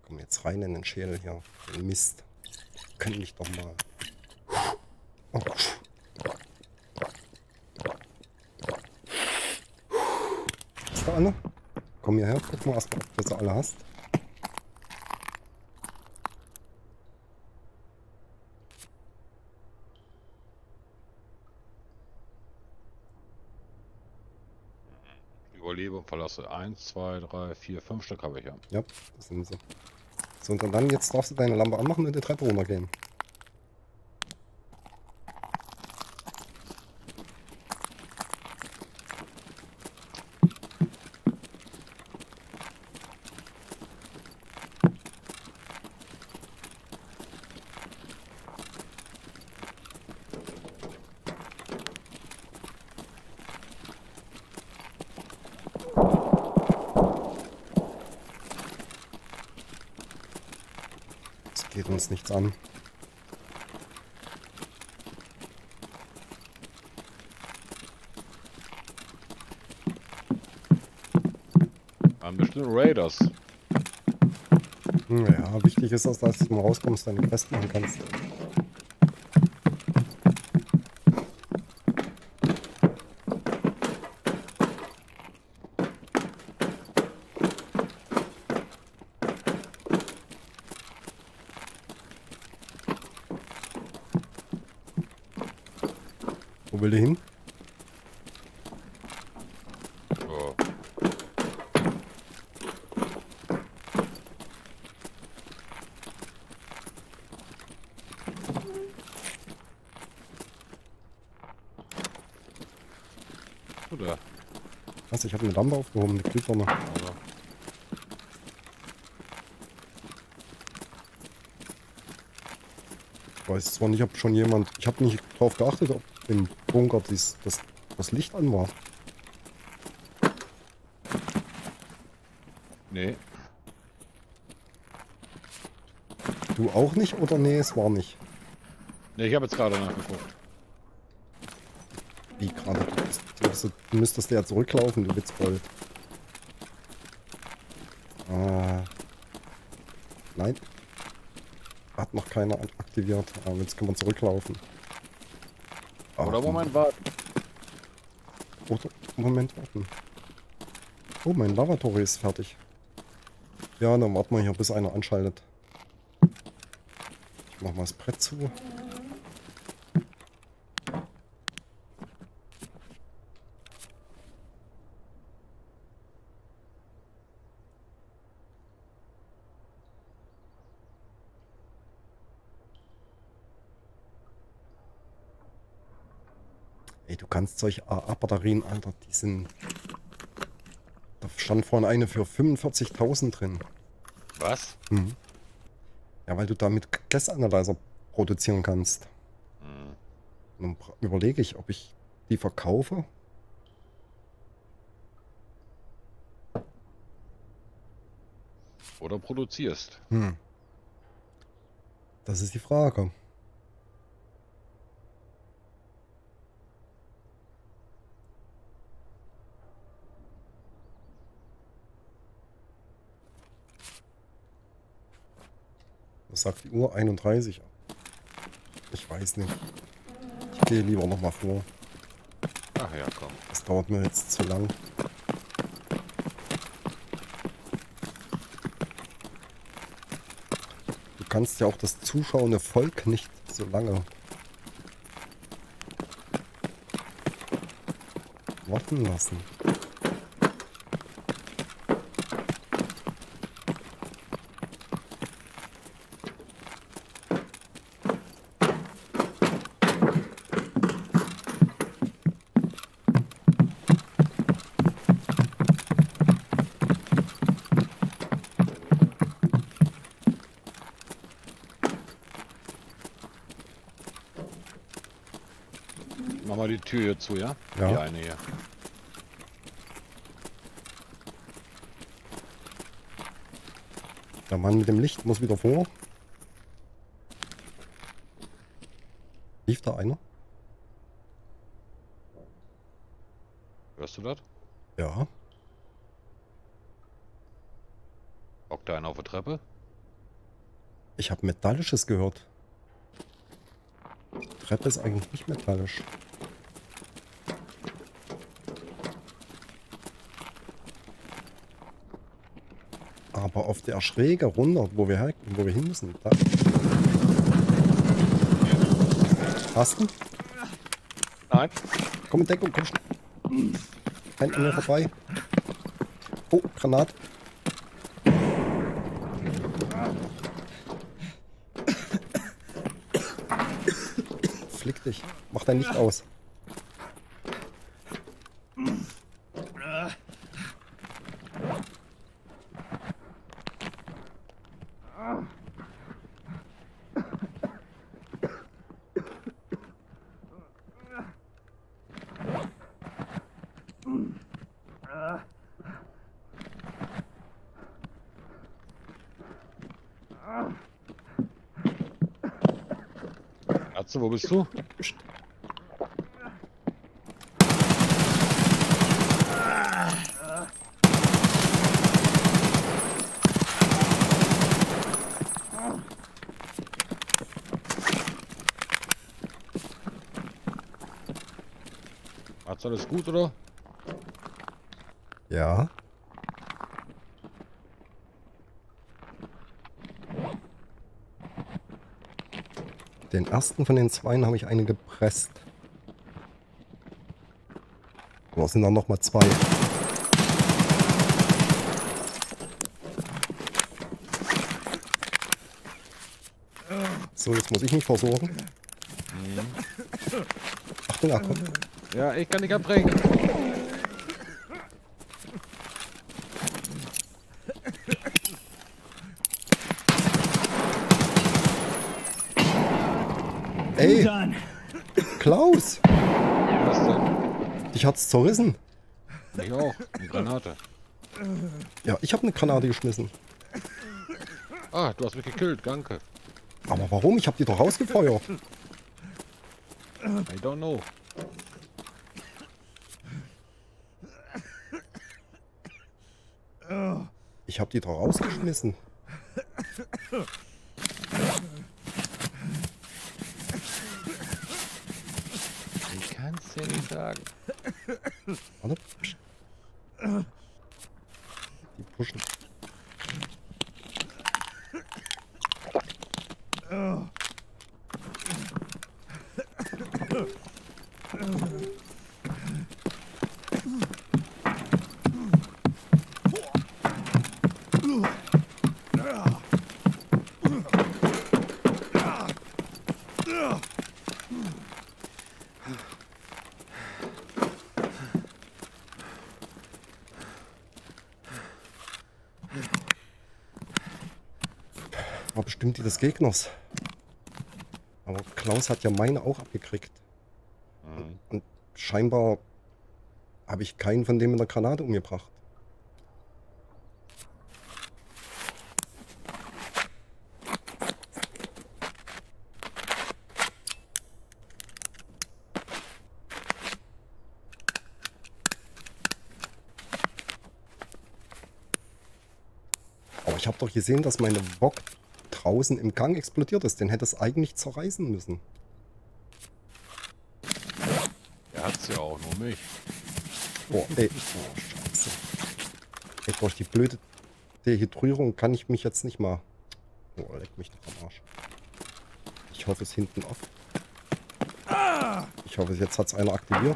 Komm jetzt rein in den Schädel hier. Den Mist. Kann ich doch mal. Oh. Hast du alle? Komm hierher, guck mal erstmal, ob du sie alle hast. Überlebe und verlasse. 1, 2, 3, 4, 5 Stück habe ich ja. Ja, das sind sie. So, und dann jetzt darfst du deine Lampe anmachen und die Treppe runtergehen. Das geht uns nichts an. Ein bestimmt Raiders. Ja, wichtig ist, dass du mal rauskommst, deine Quest machen kannst. Wo will du hin? So. Oder? Was? Ich habe eine Lampe aufgehoben, eine Glühbirne. Also. Ich weiß zwar nicht, ob schon jemand. Ich habe nicht drauf geachtet, ob im Bunker das Licht an war. Nee. Du auch nicht oder nee, es war nicht? Nee, ich habe jetzt gerade nachgeguckt. Wie gerade? Du müsstest ja zurücklaufen, du Witzbold. Nein. Hat noch keiner aktiviert. Aber jetzt können wir zurücklaufen. Oder Moment, warte. Oder Moment warten. Oh, mein Lavatory ist fertig. Ja, dann warten wir hier, bis einer anschaltet. Ich mach mal das Brett zu. Ey, du kannst solche AA-Batterien, Alter, die sind... Da stand vorhin eine für 45.000 drin. Was? Mhm. Ja, weil du damit Gas Analyzer produzieren kannst. Hm. Und dann überlege ich, ob ich die verkaufe. Oder produzierst. Hm. Das ist die Frage. Was sagt die Uhr? 31. Ich weiß nicht. Ich gehe lieber noch mal vor. Ach ja, komm. Das dauert mir jetzt zu lang. Du kannst ja auch das zuschauende Volk nicht so lange warten lassen. Mach mal die Tür hier zu, ja? Ja. Die eine hier. Der Mann mit dem Licht muss wieder vor. Lief da einer? Hörst du das? Ja. Hockt da einer auf der Treppe? Ich habe Metallisches gehört. Treppe ist eigentlich nicht metallisch. Aber auf der Schräge runter, wo wir hin müssen. Da. Hast du? Nein. Komm in Deckung, komm schnell. Rennt an mir vorbei. Oh, Granat. Flick dich. Mach dein Licht aus. Atze, wo bist du? Psst. Atze, alles gut, oder? Ja. Den ersten von den zweien habe ich eine gepresst. Aber es sind dann nochmal zwei. So, jetzt muss ich mich versorgen. Achtung, er kommt. Ja, ich kann nicht abbrechen. Ey, Klaus! Was denn? Dich hat's zerrissen. Ich auch. Eine Granate. Ja, ich habe eine Granate geschmissen. Ah, du hast mich gekillt, danke. Aber warum? Ich habe die doch rausgefeuert. I don't know. Ich habe die doch rausgeschmissen. Ich kann's dir nicht sagen. Warte. Psst. Die pushen. War bestimmt die des Gegners. Aber Klaus hat ja meine auch abgekriegt. Und scheinbar habe ich keinen von dem mit der Granate umgebracht. Aber ich habe doch gesehen, dass meine Wok draußen im Gang explodiert ist. Den hätte es eigentlich zerreißen müssen. Er hat's ja auch, nur mich. Oh, ey. Oh, scheiße. Ey, durch die blöde Dehydrierung kann ich mich jetzt nicht mal... Oh, leck mich doch am Arsch. Ich hoffe, es ist hinten off. Ich hoffe, jetzt hat es einer aktiviert.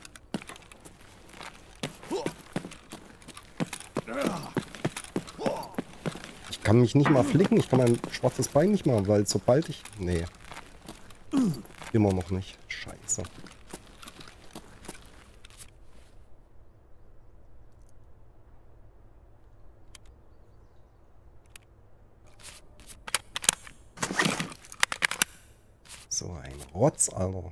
Ich kann mich nicht mal flicken. Ich kann mein schwarzes Bein nicht mal, weil sobald ich... Nee. Immer noch nicht. Scheiße. So ein Rotz, Alter.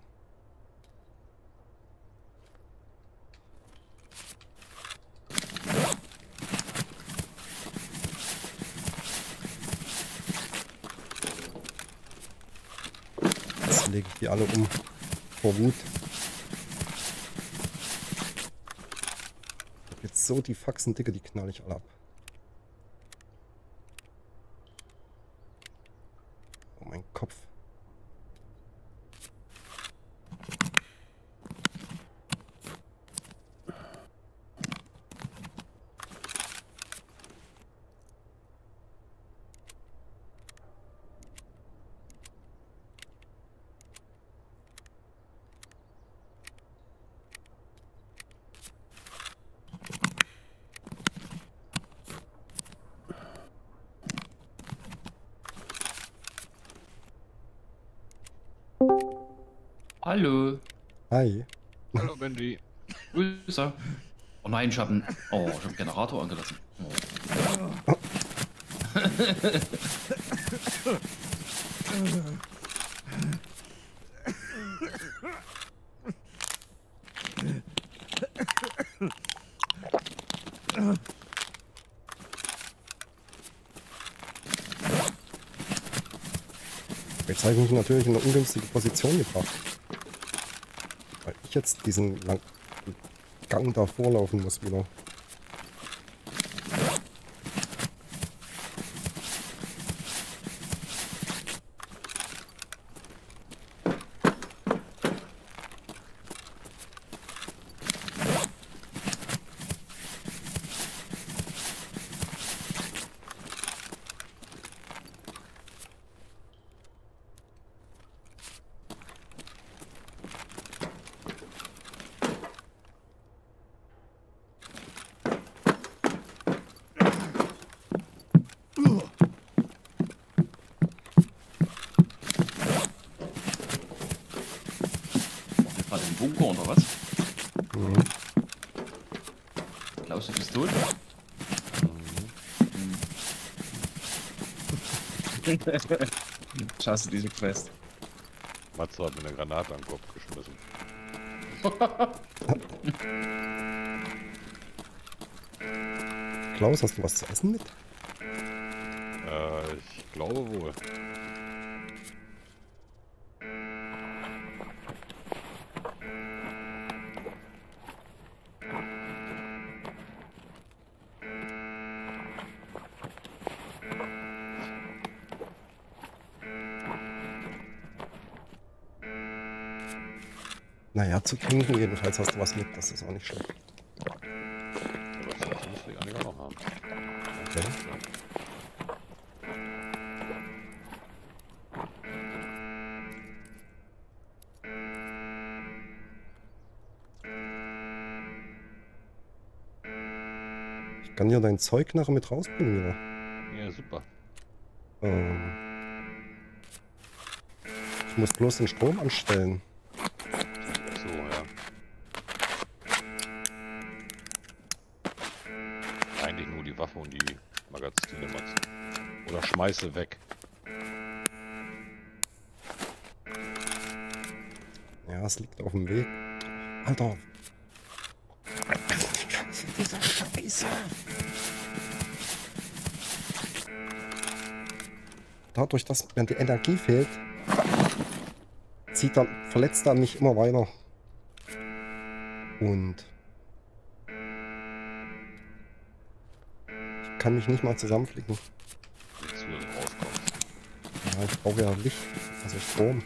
Jetzt lege ich die alle um. Vor Wut. Ich hab jetzt so die Faxen dicke, die knall ich alle ab. Kopf. Hallo. Hi. Hallo Benji. Grüße. Oh nein, ich habe einen Generator angelassen. Oh. Jetzt habe ich mich natürlich in eine ungünstige Position gebracht. Weil ich jetzt diesen Gang da vorlaufen muss wieder. Gerade im Bunker oder was? Mhm. Klaus, du bist tot? Schaust du diese Quest? Matze hat mir eine Granate an den Kopf geschmissen. Klaus, hast du was zu essen mit? Ich glaube wohl. Naja, zu trinken jedenfalls hast du was mit, das ist auch nicht schlecht. Aber das müsste ich eigentlich auch noch haben. Okay. Ich kann dir dein Zeug nachher mit rausbringen wieder. Ja, super. Ich muss bloß den Strom anstellen. So, ja. Eigentlich nur die Waffe und die Magazine, Matze. Oder schmeiße weg. Ja, es liegt auf dem Weg. Alter. Diese Scheiße. Dadurch, dass mir die Energie fehlt, verletzt er mich immer weiter. Und ich kann mich nicht mal zusammenflicken. Wozu du rauskommst. Ja, ich brauche ja Licht, also Strom.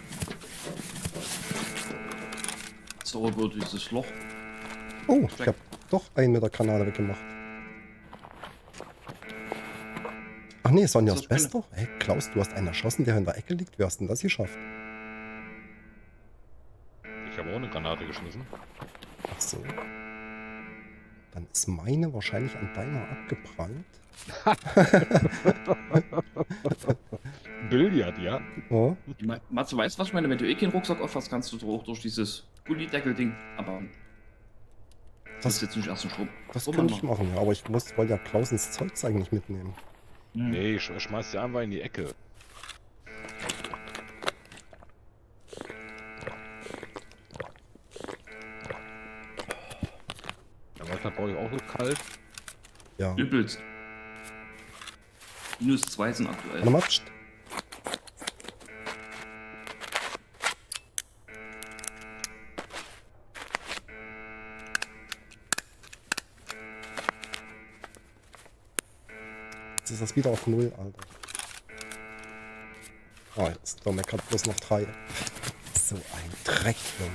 So über dieses Loch. Oh, ich habe doch einen mit der Granate weggemacht. Ach nee, Sonja ist bester. Hey, Klaus, du hast einen erschossen, der in der Ecke liegt. Wie hast denn das geschafft? Ich habe auch eine Granate geschmissen. Ach so. Dann ist meine wahrscheinlich an deiner abgeprallt. Billard, ja. Ja. Matze, weißt du, was ich meine? Wenn du eh keinen Rucksack aufhast, kannst du auch durch dieses Gullideckel-Ding. Aber das ist jetzt nicht erst ein Strom. Das könnte ich machen, ja. Aber ich wollte ja Klausens Zeugs eigentlich mitnehmen. Nee, ich schmeiß die einfach in die Ecke. Ja, Wasser brauche ich auch so kalt. Ja. Übelst. -2 sind aktuell. Warte mal. Pst. Jetzt ist das wieder auf 0, Alter. Oh, jetzt Domek hat bloß noch 3. So ein Dreck, Junge.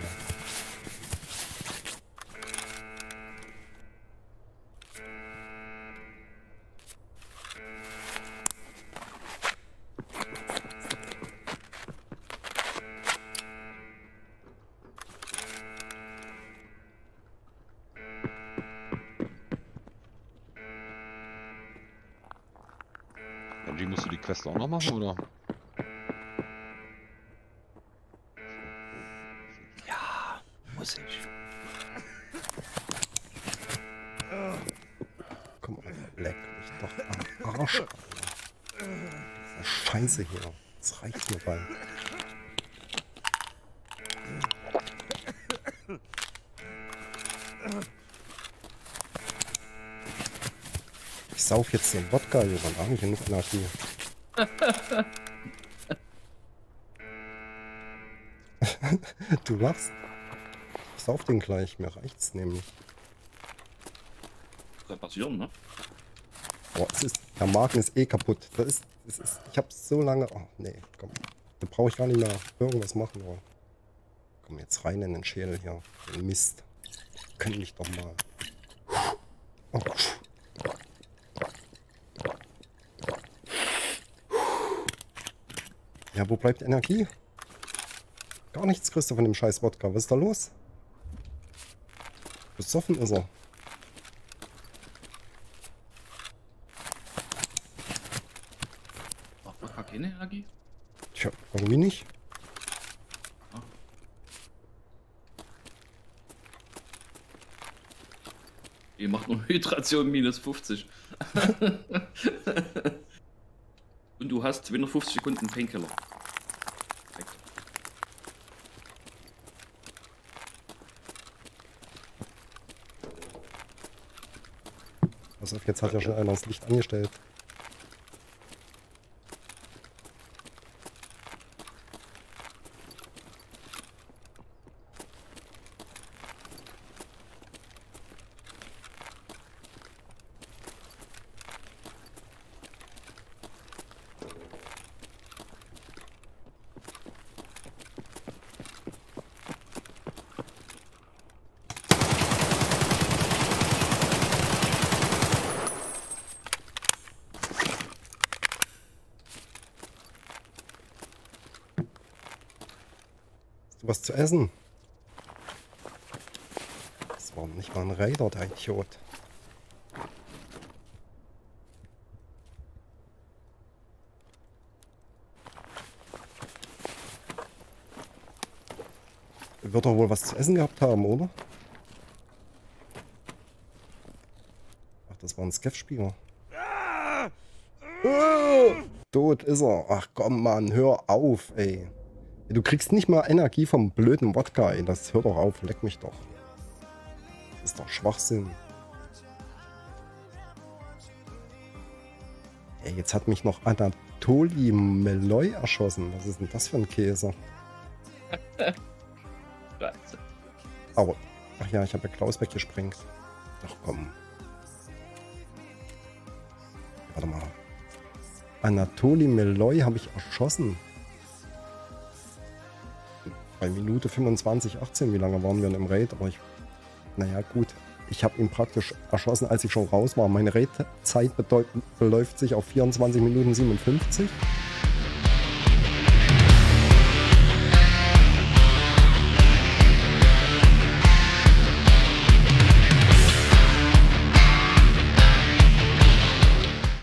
Angie, musst du die Quest auch noch machen, oder? Ja, muss ich. Komm mal, leck mich doch am Arsch. Diese Scheiße hier. Das reicht mir bald. Ich sauf jetzt den Wodka, Junge. Da habe ich genug Energie. Du lachst. Ich sauf den gleich. Mir reicht's nämlich. Kann passieren, ne? Boah, der Magen ist eh kaputt. Ich hab so lange... Oh, nee, komm. Da brauche ich gar nicht mehr irgendwas machen. Oh. Komm jetzt rein in den Schädel hier. Den Mist. Können mich doch mal. Oh. Ja, wo bleibt Energie? Gar nichts kriegst du von dem scheiß Wodka. Was ist da los? Besoffen ist er. Macht man gar keine Energie? Tja, irgendwie nicht. Ihr macht nur Hydration minus 50. Und du hast 250 Sekunden Painkiller. Perfekt. Pass auf, jetzt hat ja schon einer das Licht angestellt. Was zu essen. Das war nicht mal ein Raider, der Idiot. Wird er wohl was zu essen gehabt haben, oder? Ach, das war ein Skeff-Spieler. Tot ist er. Ach komm, Mann, hör auf, ey. Du kriegst nicht mal Energie vom blöden Wodka, ey. Das hört doch auf, leck mich doch. Das ist doch Schwachsinn. Ey, jetzt hat mich noch Anatoli Meloy erschossen. Was ist denn das für ein Käse? Scheiße. Aber, ach ja, ich habe ja Klaus weggesprengt. Ach komm. Warte mal. Anatoli Meloy habe ich erschossen. Bei Minute 25:18, wie lange waren wir denn im Raid? Aber ich, naja gut, ich habe ihn praktisch erschossen, als ich schon raus war. Meine Raid-Zeit beläuft sich auf 24 Minuten 57.